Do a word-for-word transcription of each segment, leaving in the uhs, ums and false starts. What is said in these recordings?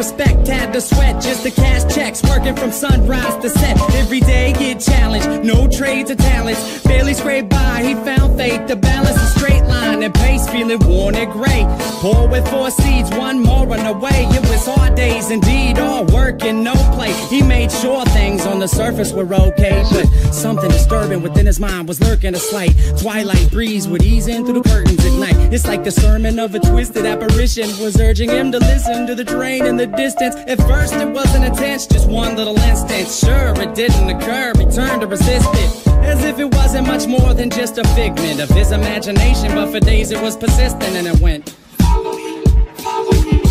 respect, had to sweat just to cash checks. Working from sunrise to set, every day get challenged. No trade to talents, barely scraped by. He found faith to balance a straight line and pace, feeling worn and gray. Poor with four seeds, one more on the way. It was hard days indeed, all work and no play. He made sure things on the surface were okay, but something disturbing within his mind was lurking. A slight twilight breeze would ease in through the curtains at night. It's like the sermon of a twisted apparition was urging him to listen to the train in the distance. At first it wasn't intense, just one little instant. Sure, it didn't occur, he turned to resist it, as if it wasn't much more than just a figment of his imagination. But for days it was persistent, and it went, follow me, follow me,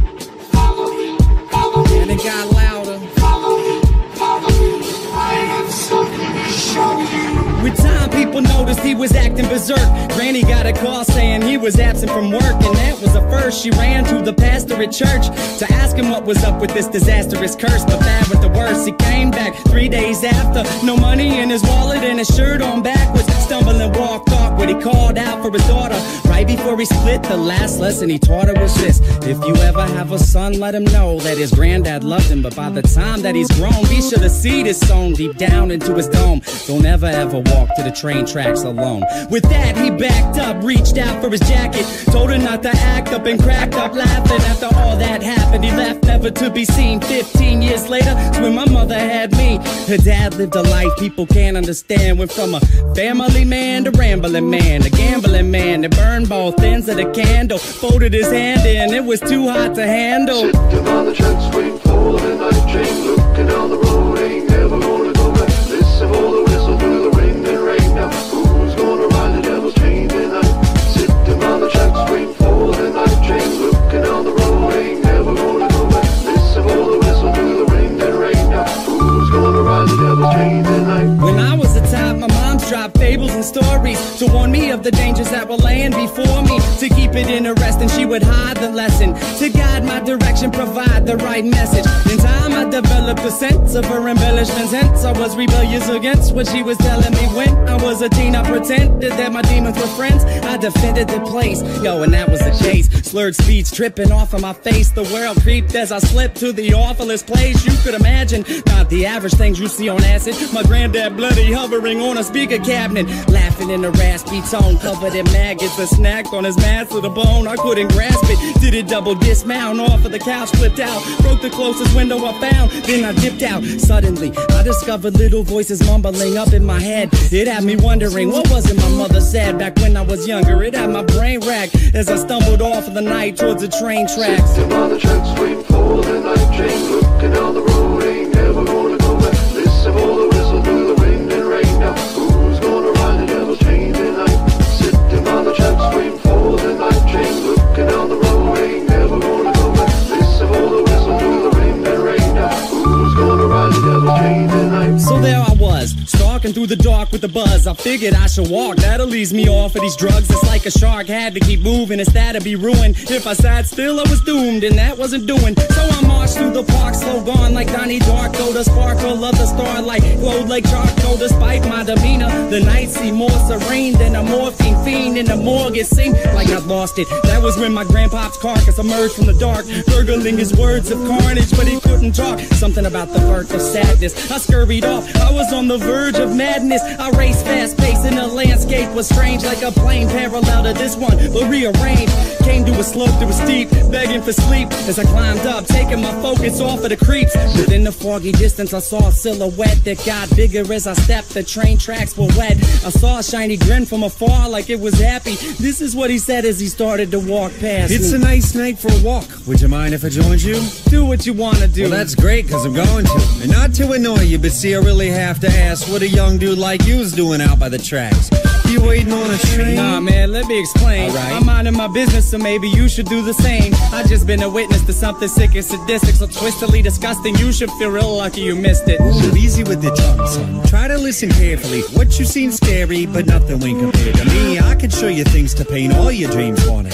follow me, follow me. And it got louder, follow me, follow me, I have something to show you. With time, people noticed he was acting berserk. Granny got a call saying he was absent from work, and that was the first. She ran to the pastor at church to ask him what was up with this disastrous curse. But bad with the worst, he came back three days after. No money in his wallet and his shirt on backwards. Stumbling, walked awkward. He called out for his daughter right before he split. The last lesson he taught her was this: if you ever have a son, let him know that his granddad loved him. But by the time that he's grown, be sure the seed is sown deep down into his dome. Don't ever ever walk to the train tracks alone. With that, he backed up, reached out for his jacket, told her not to act up, and cracked up laughing. After all that happened, he left never to be seen. Fifteen years later, it's when my mother had me. Her dad lived a life people can't understand. Went from a family man to rambling man, a gambling man that burned both ends of the candle. Folded his hand in, it was too hot to handle. Sitting on the tracks, waiting for the night train, looking down the road, ain't never gonna go back. Listen for the whistle through the wind and rain. Now who's gonna ride the devil's train tonight? Sitting on the tracks, waiting for the night train, looking down the road, ain't never gonna go back. Listen for the whistle through the wind and rain. Now who's gonna ride the devil's train tonight? When I was a top, my mom's dropped fables and stories to warn me of the dangers that were laying before me. To keep it interesting, she would hide the lesson, to guide my direction, provide the right message. In time, I developed a sense of her embellishments. Hence, I was rebellious against what she was telling me. When I was a teen, I pretended that my demons were friends. I defended the place, yo, and that was the case. Slurred speech dripping off of my face. The world creeped as I slipped to the awfulest place you could imagine. Not the average things you see on acid. My granddad bloody hovering on a speaker cabinet, laughing in a raspy tone, covered in maggots. A snack on his mask to the bone. I couldn't grasp it. Did it double dismount off of the couch, flipped out, broke the closest window I found. Then I dipped out. Suddenly, I discovered little voices mumbling up in my head. It had me wondering, what was it my mother said back when I was younger? It had my brain racked as I stumbled off of the night towards the train tracks. Sitting on the tracks, waiting for the night train, looking down the road, ain't never gonna go back. Listen for the whistle through the wind and rain. Now who's gonna ride the devil's train tonight? Sitting on the tracks, waiting for the night train, looking down the road, ain't never gonna go back. Listen for the whistle through the wind and rain. Now who's gonna ride the devil's train tonight? So there I was, stalking through the dark with the buzz. I figured I should walk, that'll ease me off of these drugs. It's like a shark, had to keep moving, instead of be ruined. If I sat still, I was doomed, and that wasn't doing. So I marched through the park, slow gone like Donnie Darko. The sparkle of the starlight glowed like charcoal. Despite my demeanor, the night seemed more serene than a morphine fiend in the morgue. It seemed like I'd lost it. That was when my grandpa's carcass emerged from the dark, gurgling his words of carnage, but he couldn't talk. Something about the birth of sadness. I scurried off, I was on the verge of madness. I raced fast paced and the landscape was strange, like a plane parallel to this one, but rearranged. Came to a slope that was steep, begging for sleep as I climbed up, taking my focus off of the creeps. Within the foggy distance, I saw a silhouette that got bigger as I stepped. The train tracks were wet. I saw a shiny grin from afar like it was happy. This is what he said as he started to walk past It's me. a nice night for a walk. Would you mind if I joined you? Do what you wanna do. Well, that's great, cause I'm going to. And not to annoy you, but see, I really have to ask what a young dude like you is doing out by the tracks. You waiting on a train? Nah, man, let me explain. All right. I'm minding my business, so maybe you should do the same. I just been a witness to something sick and sadistic, so twistedly disgusting. You should feel real lucky you missed it. Ooh, easy with the tongue, son. Try to listen carefully. What you seen scary, but nothing when compared to me. I could show you things to paint all your dreams wanted. I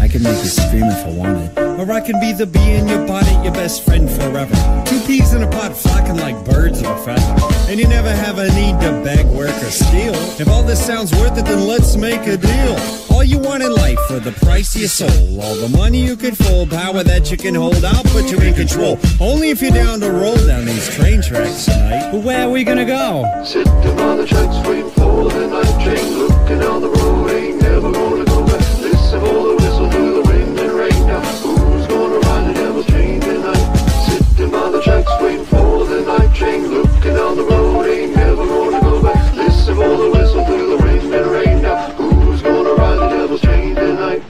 can make you scream if I wanted. Or I can be the bee in your bonnet, your best friend forever. Two peas in a pot flocking like birds of a feather. And you never have a need to beg, work, or steal. If all this sounds worth it, then let's make a deal. All you want in life for the price of your soul. All the money you can fold, power that you can hold, I'll put you in control. Only if you're down to roll down these train tracks tonight. But where are we gonna go? Sitting on the tracks waiting for the night train. Looking down the road, ain't never gonna go back. Listen for the whistle through the wind and rain. Now who's gonna ride the devil's train tonight? Sitting on the tracks waiting for the night train. Looking down the road, ain't never gonna go back. Listen for the whistle through the wind and rain. Now who's gonna ride the devil's train tonight?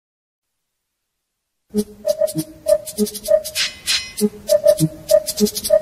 Thank you.